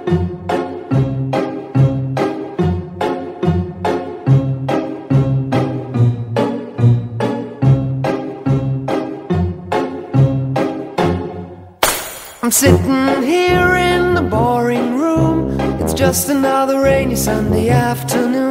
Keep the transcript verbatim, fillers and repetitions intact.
I'm sitting here in the boring room. It's just another rainy Sunday afternoon.